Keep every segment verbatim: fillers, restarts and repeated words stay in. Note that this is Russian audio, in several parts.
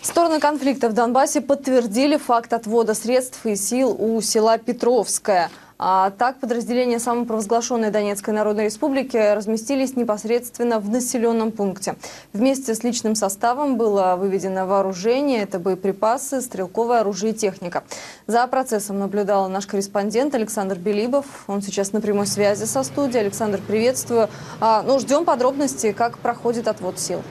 Стороны конфликта в Донбассе подтвердили факт отвода средств и сил у села Петровское. А так, подразделения самопровозглашенной Донецкой Народной Республики разместились непосредственно в населенном пункте. Вместе с личным составом было выведено вооружение, это боеприпасы, стрелковое оружие и техника. За процессом наблюдал наш корреспондент Александр Белибов. Он сейчас на прямой связи со студией. Александр, приветствую. А, ну, ждем подробностей, как проходит отвод сил.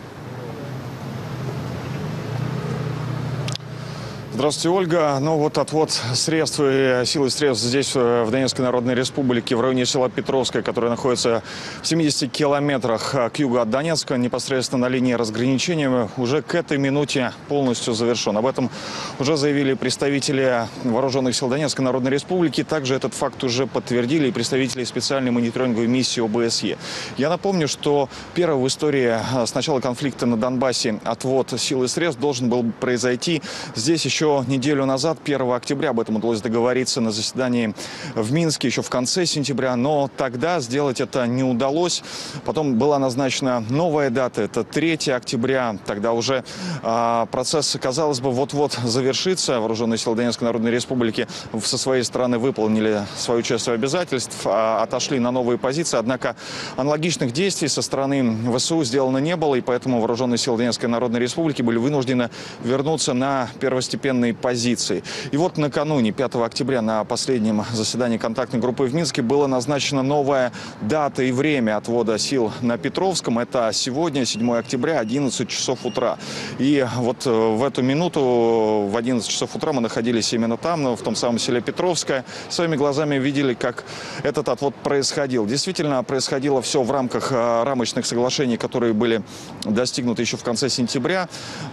Здравствуйте, Ольга. Ну вот отвод средств и сил и средств здесь, в Донецкой Народной Республике, в районе села Петровское, которое находится в семидесяти километрах к югу от Донецка, непосредственно на линии разграничения, уже к этой минуте полностью завершен. Об этом уже заявили представители вооруженных сил Донецкой Народной Республики. Также этот факт уже подтвердили и представители специальной мониторинговой миссии О Бэ Эс Е. Я напомню, что первый в истории с начала конфликта на Донбассе отвод сил и средств должен был произойти здесь еще неделю назад, первого октября. Об этом удалось договориться на заседании в Минске еще в конце сентября, но тогда сделать это не удалось. Потом была назначена новая дата, это третьего октября. Тогда уже а, процесс, казалось бы, вот-вот завершится. Вооруженные силы Донецкой Народной Республики со своей стороны выполнили свою часть обязательств, а, отошли на новые позиции. Однако аналогичных действий со стороны вэ эс у сделано не было, и поэтому вооруженные силы Донецкой Народной Республики были вынуждены вернуться на первостепенные позиции. И вот накануне, пятого октября, на последнем заседании контактной группы в Минске была назначена новая дата и время отвода сил на Петровском. Это сегодня, седьмого октября, одиннадцать часов утра. И вот в эту минуту, в одиннадцать часов утра, мы находились именно там, в том самом селе Петровское. Своими глазами видели, как этот отвод происходил. Действительно, происходило все в рамках рамочных соглашений, которые были достигнуты еще в конце сентября.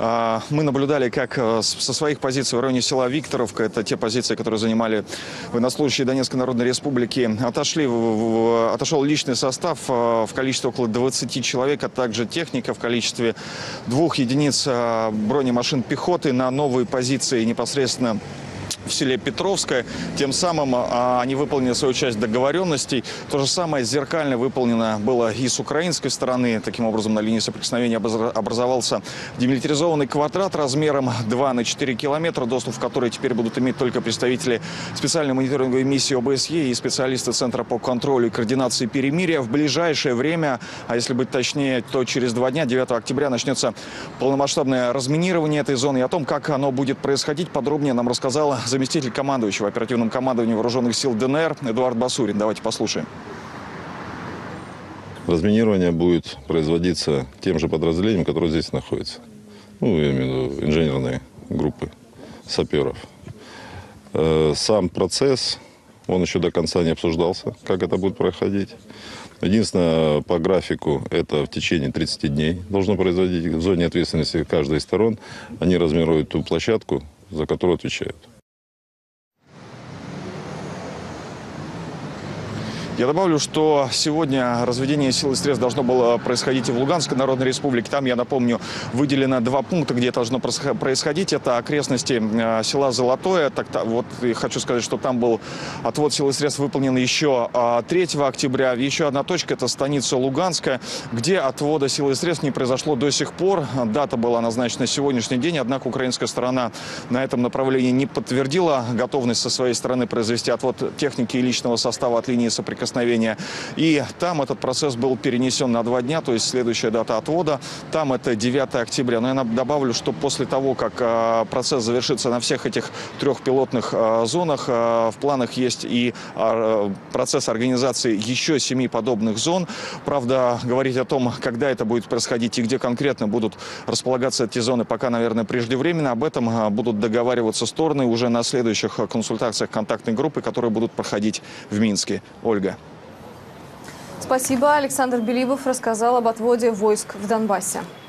Мы наблюдали, как со своих позиций в районе села Викторовка, это те позиции, которые занимали военнослужащие Донецкой Народной Республики, отошли, в, отошел личный состав в количестве около двадцати человек, а также техника в количестве двух единиц бронемашин пехоты на новые позиции непосредственно в селе Петровское. Тем самым а, они выполнили свою часть договоренностей. То же самое зеркально выполнено было и с украинской стороны. Таким образом, на линии соприкосновения образовался демилитаризованный квадрат размером два на четыре километра, доступ в который теперь будут иметь только представители специальной мониторинговой миссии О Бэ Эс Е и специалисты Центра по контролю и координации перемирия. В ближайшее время, а если быть точнее, то через два дня, девятого октября, начнется полномасштабное разминирование этой зоны. И о том, как оно будет происходить, подробнее нам рассказала заместитель командующего оперативным командованием вооруженных сил Дэ Эн Эр Эдуард Басурин. Давайте послушаем. Разминирование будет производиться тем же подразделением, которое здесь находится. Ну, я имею в виду инженерные группы саперов. Сам процесс, он еще до конца не обсуждался, как это будет проходить. Единственное, по графику, это в течение тридцати дней должно произойти. В зоне ответственности каждой из сторон они размируют ту площадку, за которую отвечают. Я добавлю, что сегодня разведение сил и средств должно было происходить и в Луганской Народной Республике. Там, я напомню, выделено два пункта, где должно происходить. Это окрестности села Золотое. Так, вот и хочу сказать, что там был отвод сил и средств выполнен еще третьего октября. Еще одна точка – это станица Луганская, где отвода сил и средств не произошло до сих пор. Дата была назначена на сегодняшний день, однако украинская сторона на этом направлении не подтвердила готовность со своей стороны произвести отвод техники и личного состава от линии соприкосновения. И там этот процесс был перенесен на два дня, то есть следующая дата отвода, там это девятое октября. Но я добавлю, что после того, как а, процесс завершится на всех этих трех пилотных а, зонах, а, в планах есть и а, процесс организации еще семи подобных зон. Правда, говорить о том, когда это будет происходить и где конкретно будут располагаться эти зоны, пока, наверное, преждевременно. Об этом а, будут договариваться стороны уже на следующих консультациях контактной группы, которые будут проходить в Минске. Ольга. Спасибо. Александр Белибов рассказал об отводе войск в Донбассе.